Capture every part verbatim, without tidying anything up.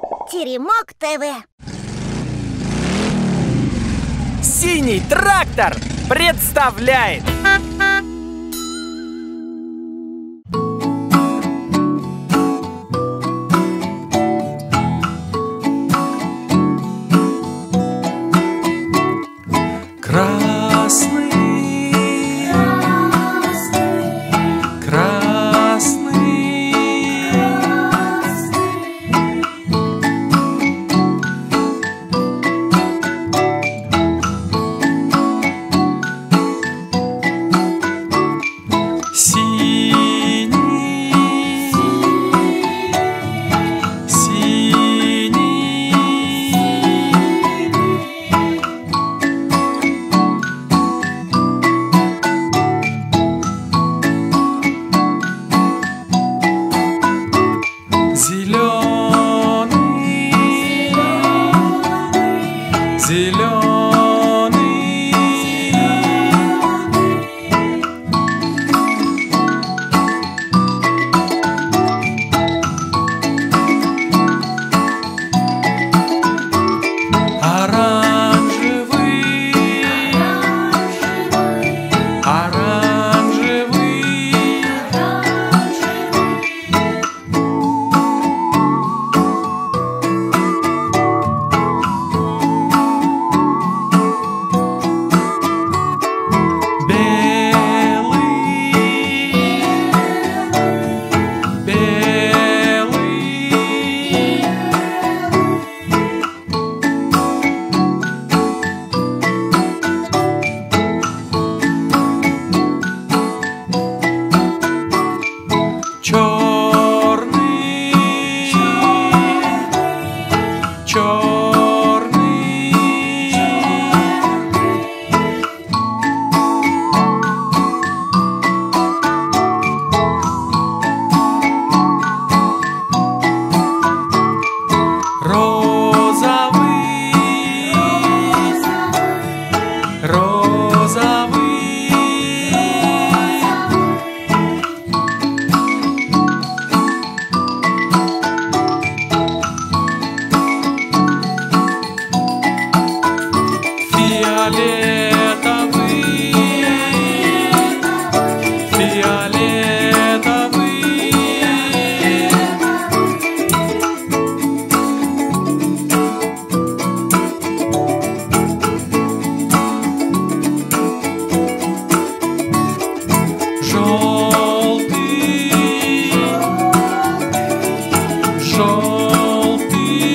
Теремок ТВ. Синий трактор представляет. Красный, красный, синий, синий, зеленый, зеленый, оранжевый, оранжевый, белый, белый, черный, черный, розовый, розовый, фиолетовый, фиолетовый, желтый, желтый,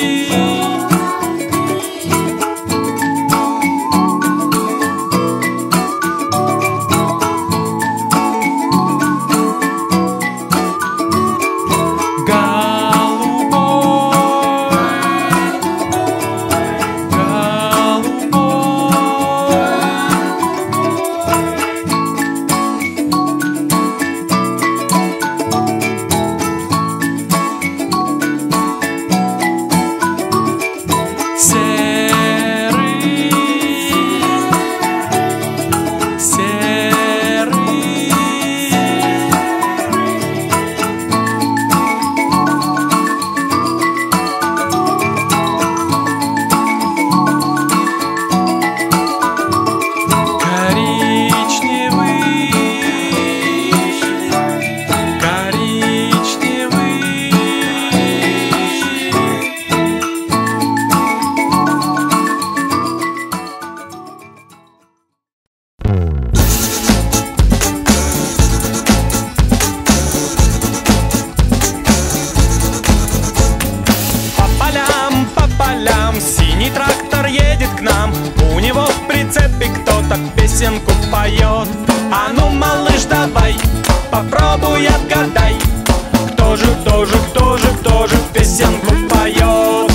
синий трактор едет к нам, у него в прицепе кто-то песенку поет. А ну, малыш, давай, попробуй отгадай, кто же, кто же, кто же, кто же песенку поет.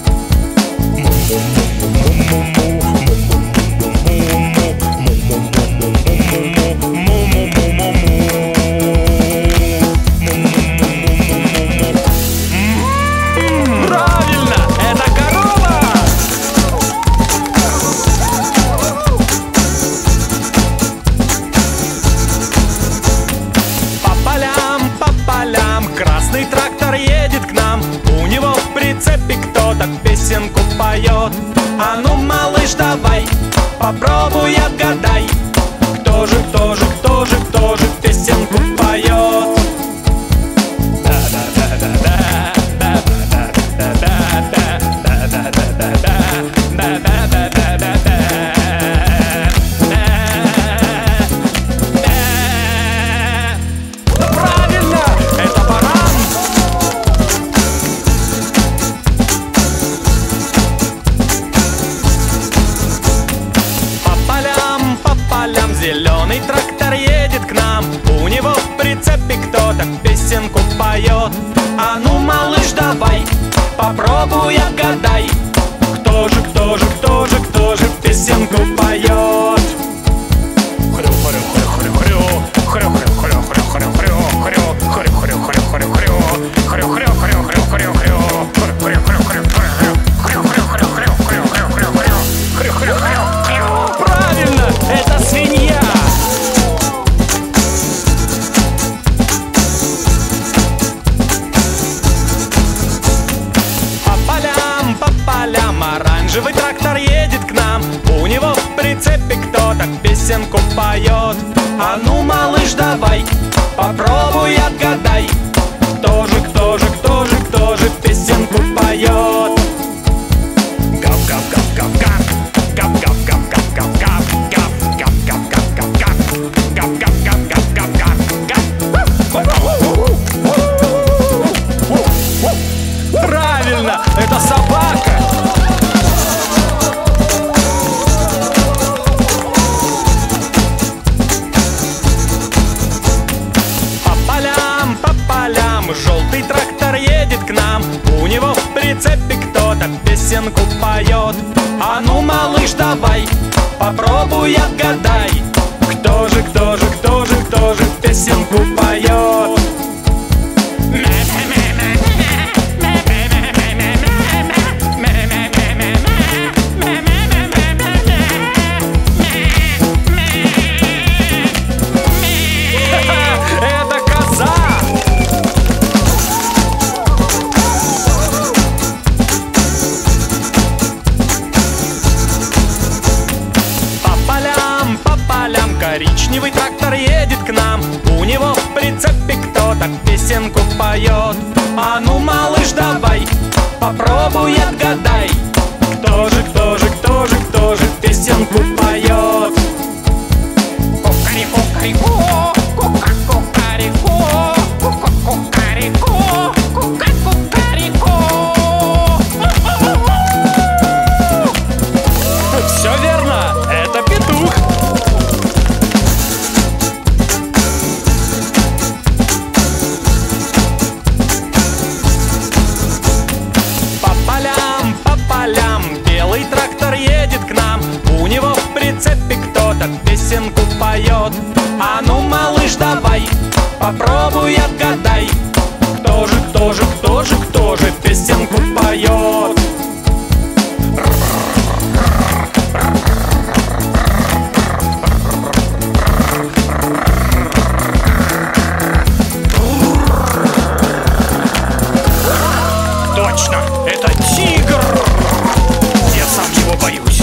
Правильно, это корова! По полям, по полям красный трактор едет. поет. А ну, малыш, давай, попробуй отгадай, кто же, кто же, кто же, кто же песенку поет. Правильно, это баран. По полям, по полям зеленый трактор едет к нам. У него в прицепе кто-то песенку поет. А ну, малыш, давай, попробуй отгадай, кто же, кто же, кто же, кто же песенку поет. Правильно, это свинья. По полям, по полям оранжевый трактор едет к нам. У него в прицепе кто-то песенку поет. А ну, малыш, давай, попробуй отгадай, кто же, кто же, кто же, кто же песенку поет. Правильно, это собака. По полям, по полям желтый трактор едет к нам. У него в прицепе кто-то песенку поет. А ну, малыш, давай, попробуй отгадай, кто же, кто же, кто же, кто же песенку поет. Это коза. По полям, по полям коричневый трактор едет к нам. У него в прицепе кто-то песенку поет. А ну, малыш, давай, попробуй отгадай, кто же, кто же, кто же, кто же песенку поет. Кукареку-кареку, кука-кукареку, кука-кукареку, кука-кукареку. Все верно, это петух. По полям, по полям белый трактор едет к нам. У него в прицепе кто-то песенку поет. А ну, малыш, давай, попробуй отгадай, кто же, кто же, кто же, кто же песенку поет. Точно, это тигр. Я сам его боюсь.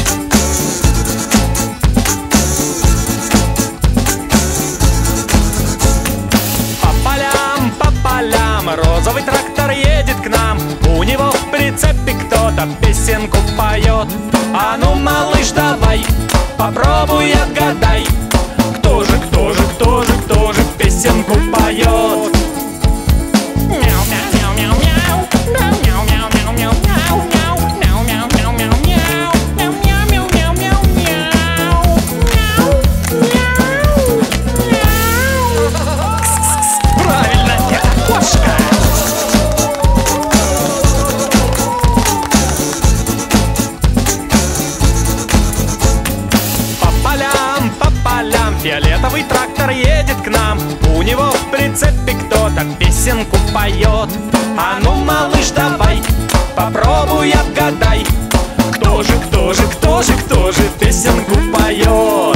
По полям, по полям розовый трактор едет к нам. У него в прицепе кто-то песенку поет. А ну, малыш, давай, попробуй отгадай, кто же, кто же, кто же, кто же песенку поет. Правильно, это кошка. По полям, по полям фиолетовый трактор едет к нам. У него в прицепе кто-то песенку поет. А ну, малыш, давай, попробуй отгадай, кто же, кто же, кто же, кто же песенку поет.